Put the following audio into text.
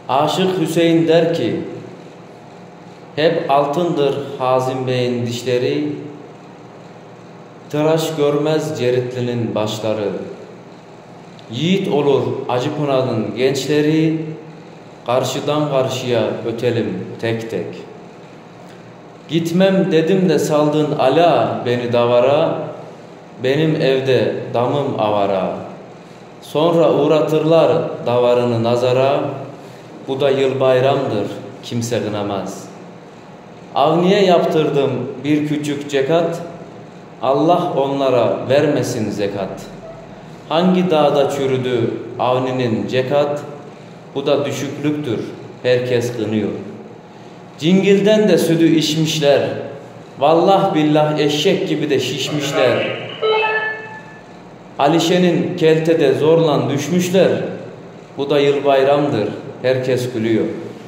Aşık Hüseyin der ki, hep altındır Hazim Bey'in dişleri, tıraş görmez Ceritlinin başları. Yiğit olur Acıpınar'ın gençleri, karşıdan karşıya ötelim tek tek. Gitmem dedim de saldın ala beni davara, benim evde damım avara. Sonra uğratırlar davarını nazara, bu da yıl bayramdır kimse kınamaz. Avniye yaptırdım bir küçük cekat, Allah onlara vermesin zekat. Hangi dağda çürüdü Avni'nin cekat, bu da düşüklüktür herkes kınıyor. Cingilden de sütü içmişler, vallah billah eşek gibi de şişmişler. Alişe'nin keltede zorlan düşmüşler, bu da yıl bayramdır herkes gülüyor.